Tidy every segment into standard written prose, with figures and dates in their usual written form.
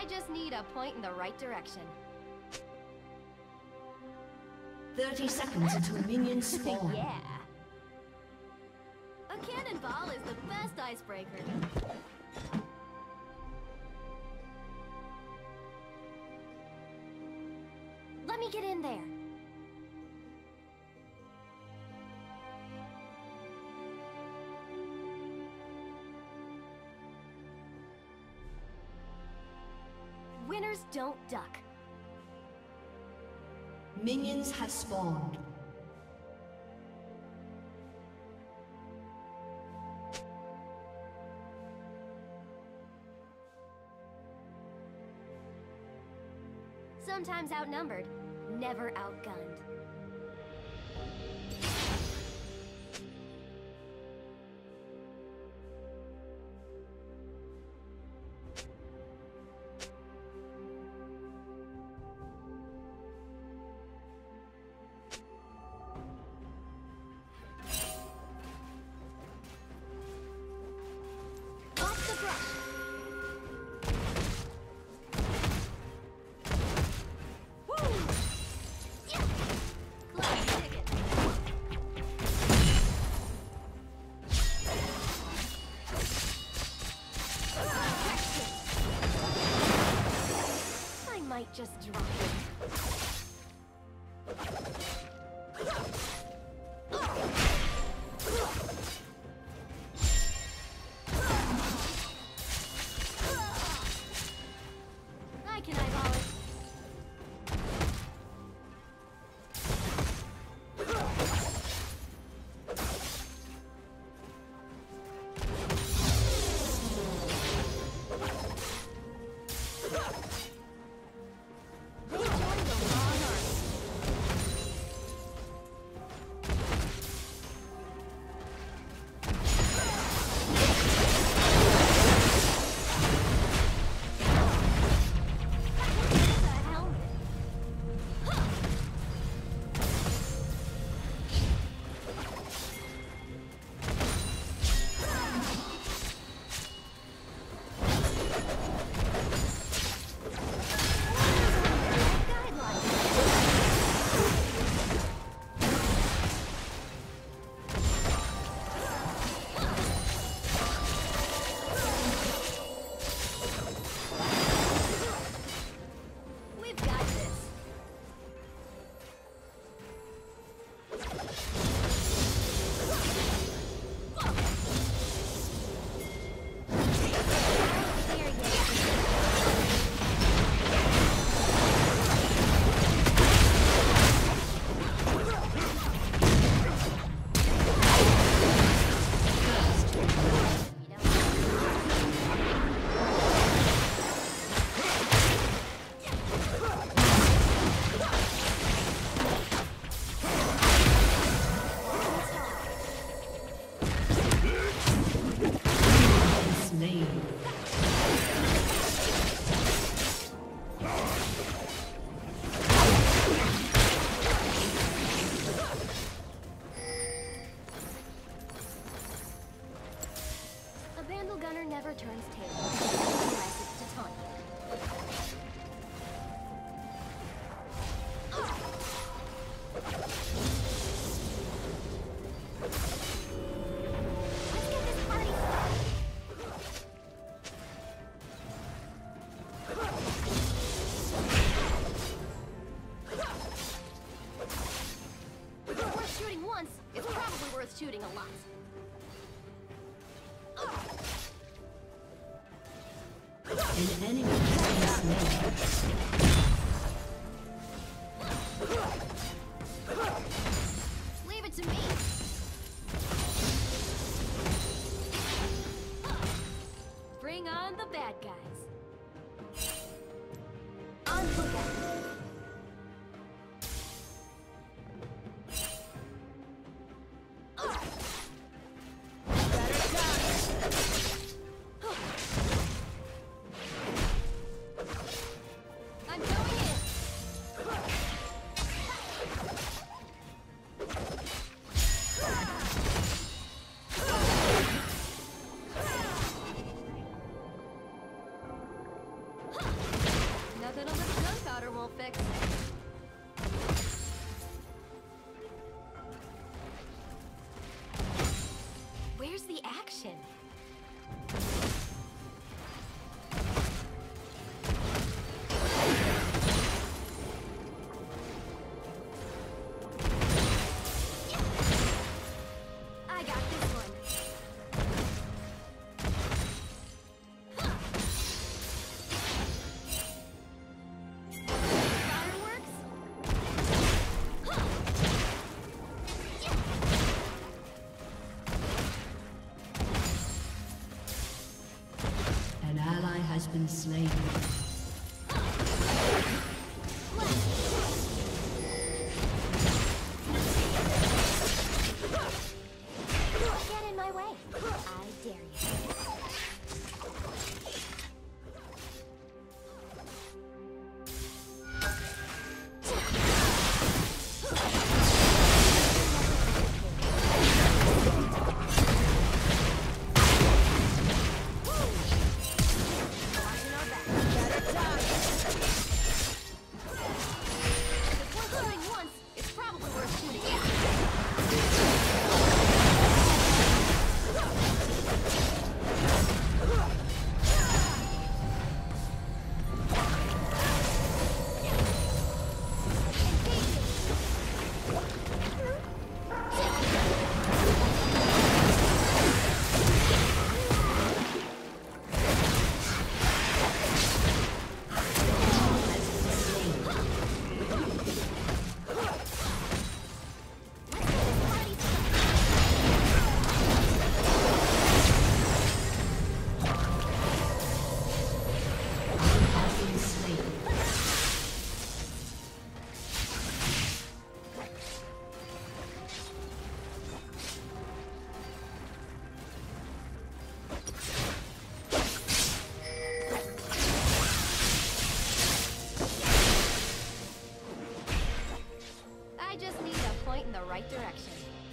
I just need a point in the right direction. 30 seconds until minions spawn. Yeah. A cannonball is the best icebreaker. Let me get in there. Winners don't duck. Minions have spawned. Sometimes outnumbered, never outgunned. Just drop it. I can eyeball it. Never turns tail unless it's to taunt you. Let's get this party started. If it's worth shooting once, it's probably worth shooting a lot. An enemy has been slain. Leave it to me. Bring on the bad guys. On lookout. won't fix. Where's the action? I got this one. Fireworks? An ally has been slain. Get in my way. I dare you. Watching our back. Better die. If we're shooting once, it's probably worth shooting again. I just need a point in the right direction.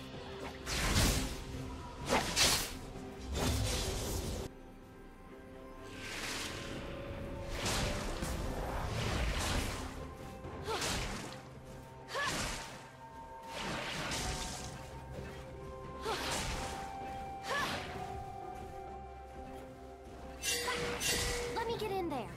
Let me get in there.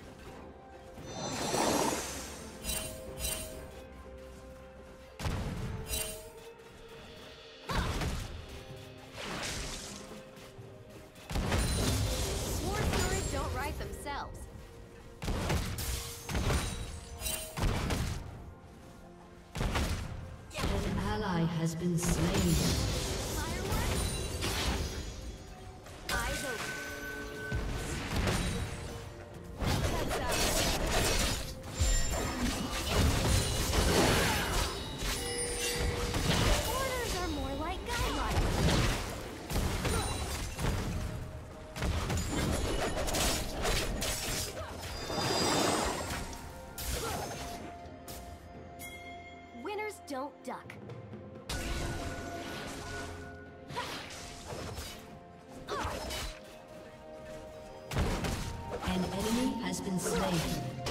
War stories don't write themselves. An ally has been slain. Fireworks? Eyes open. Heads up. Orders are more like guidelines. Winners don't duck. An enemy has been slain.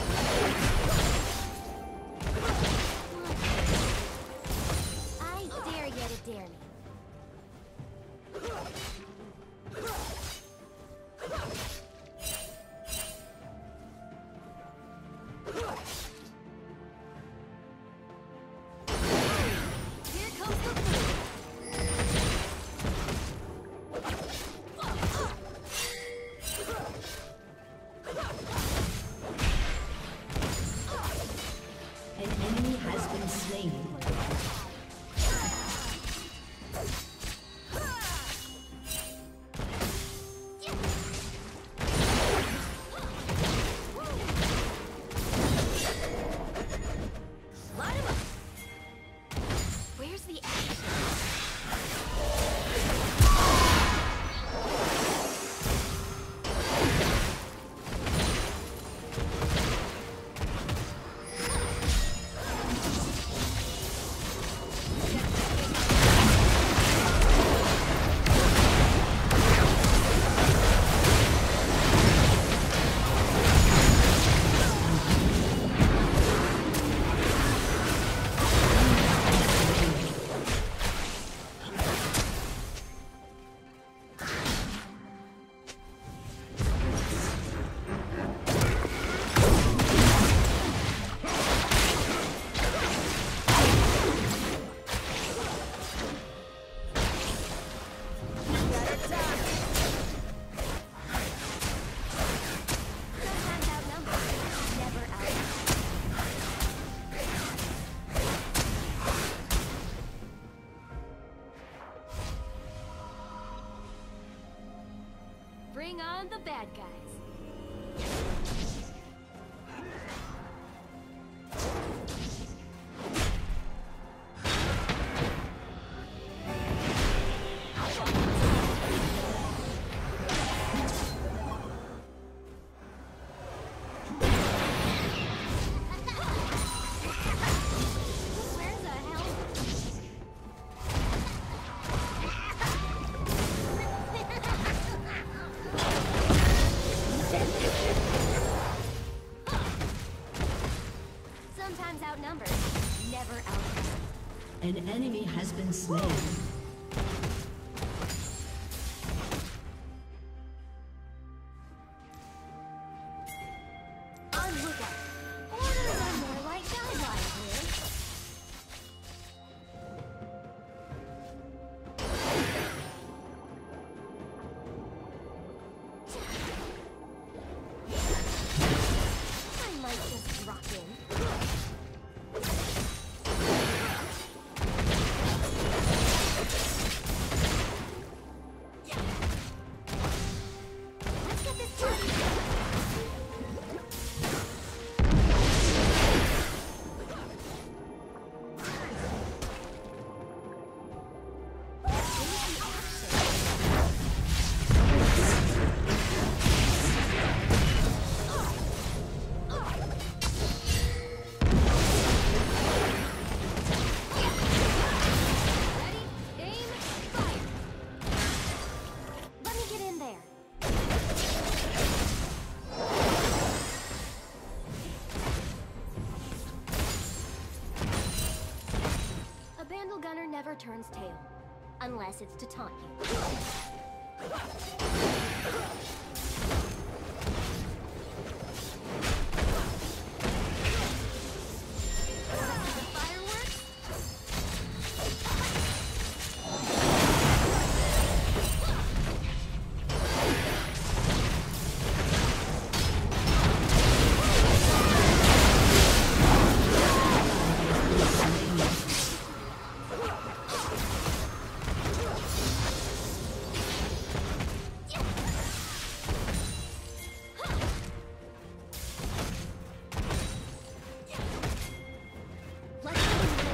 I dare you to dare me. Here comes the food. An enemy has been slain. bad guys. Sometimes outnumbered, never outnumbered. An enemy has been slain. On lookout. Orders are more like guidelines here. I might just drop in. Let's get this started. Ready, aim, fire. Let me get in there. A bandle gunner never turns tail, unless it's to taunt you. The fireworks? Let's go.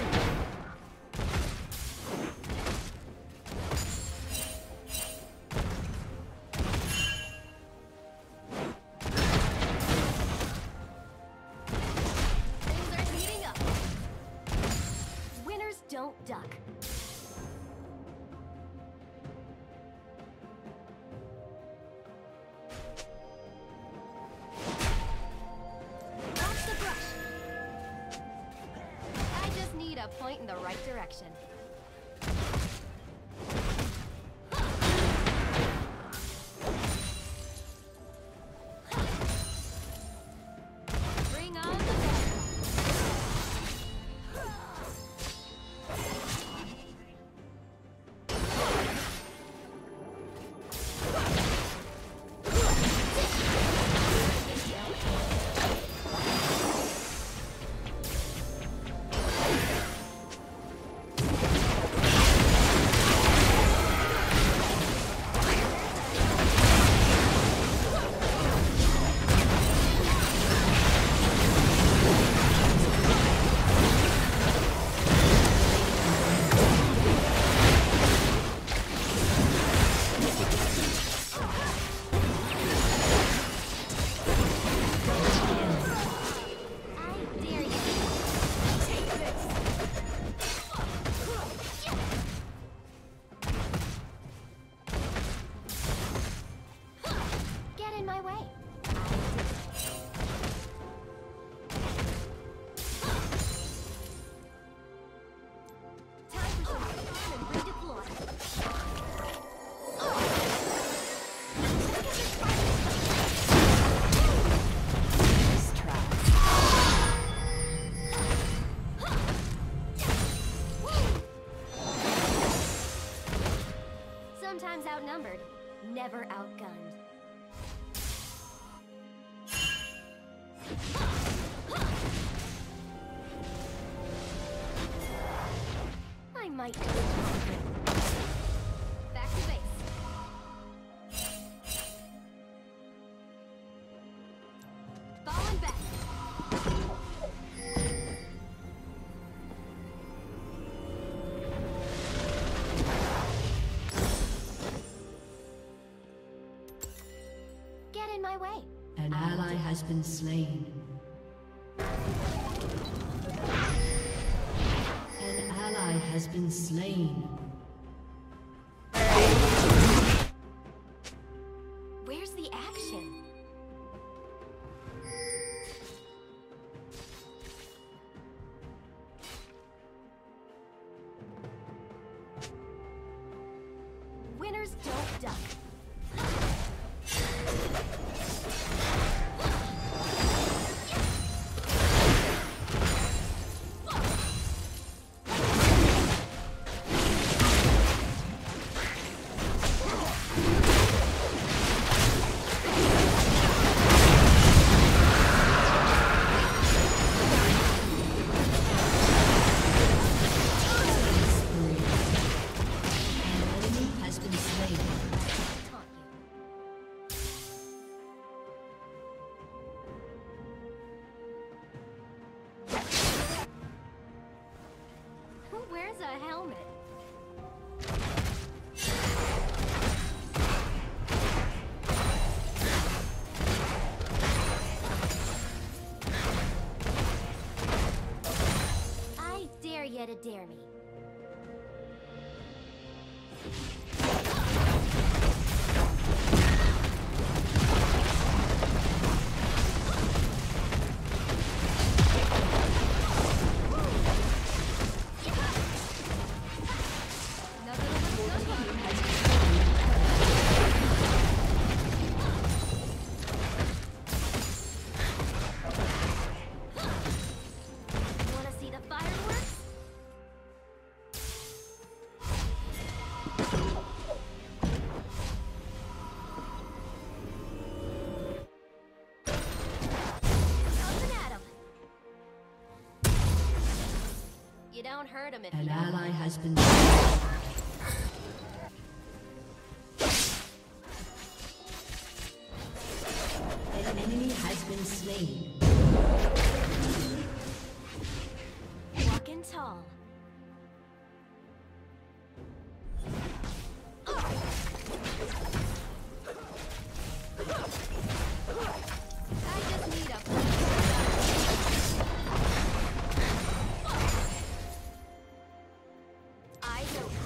Things are heating up. Winners don't duck. Watch the brush. I just need a point in the right direction. Bring on the bear. I dare you. Take this. Get in my way. Time for some fun and redeploy. Sometimes outnumbered, never outgunned. I might just back to base. Get in my way. An ally has been slain. An ally has been slain. Where's the action? Winners don't duck. Where's a helmet? I dare you to dare me. You don't hurt him if An you ally has been An enemy has been slain. walking tall. I just need a eyes open.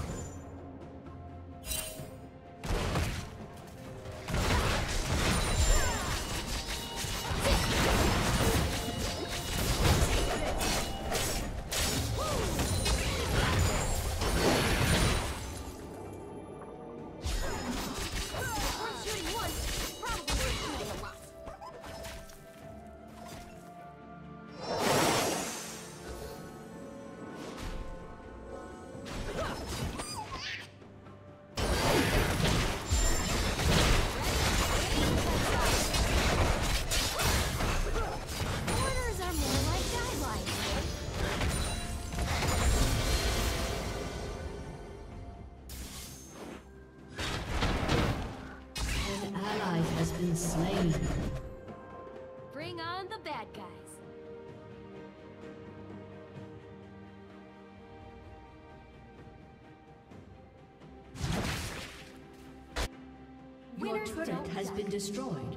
Worth shooting once, probably worth shooting a lot. Orders are more like guidelines. An ally has been slain. Bring on the bad guys. Your Winners turret don't has die. been destroyed.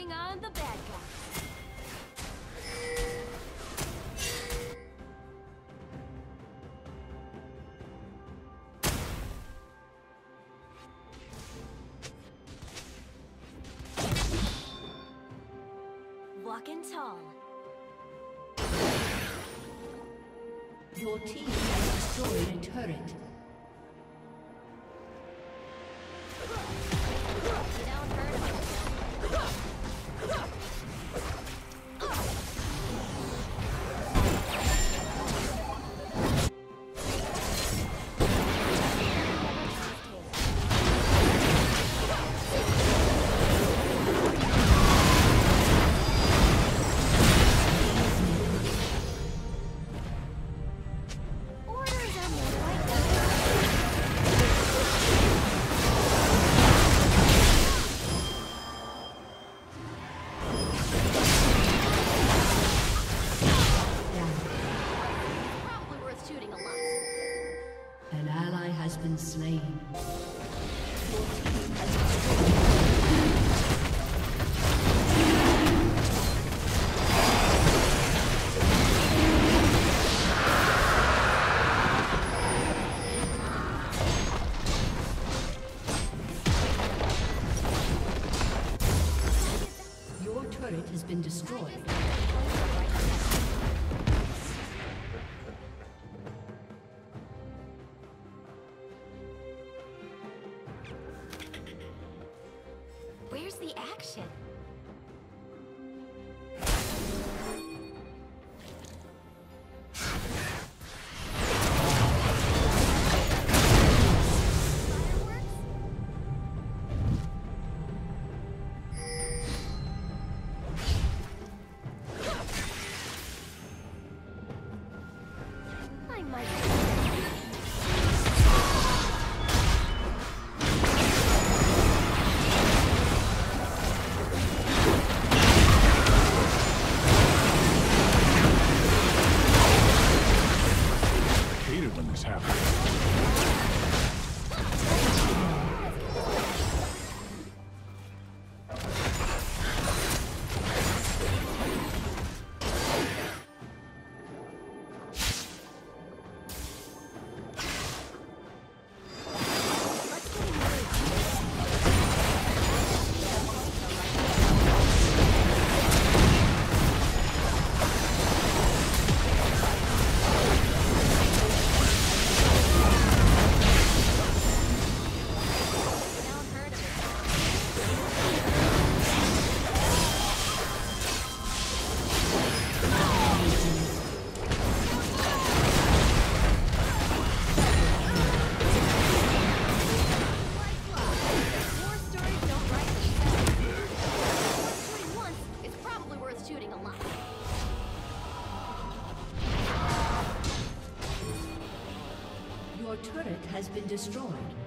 Bring on the bad guy. Walking tall. Your team has destroyed a turret. You don't hurt him. Been slain. Your turret has been destroyed. Where's the action? I might. When this happens. Your turret has been destroyed.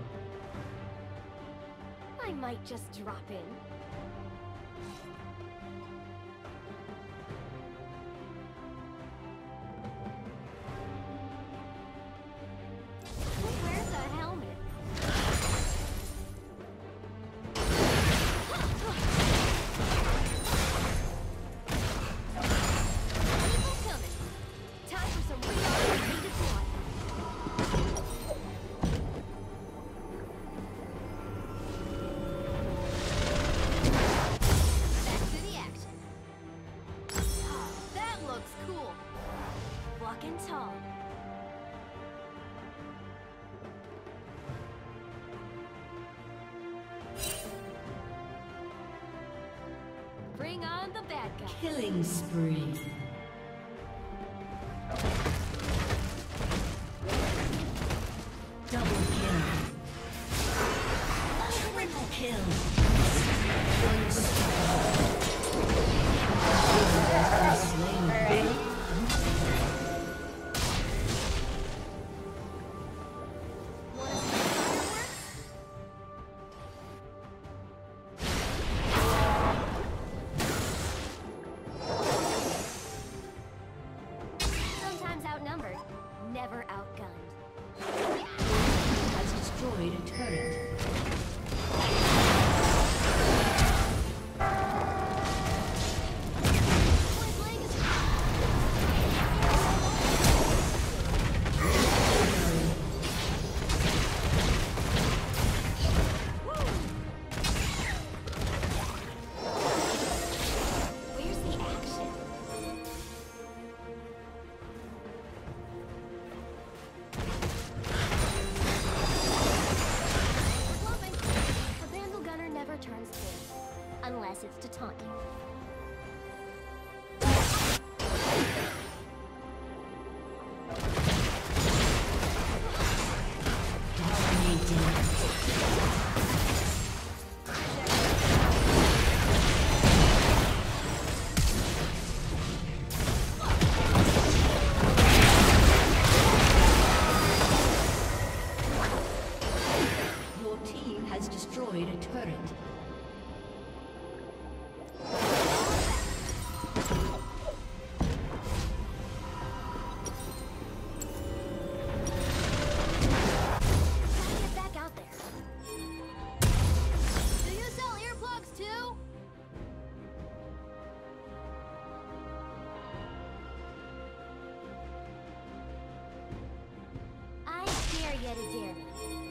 I might just drop in. Who wears a helmet? People coming. Time for some real needed blood. Back to the action. That looks cool. Walking tall. Bring on the bad guy. Killing spree. Double kill. Triple kill. Slain. yet again.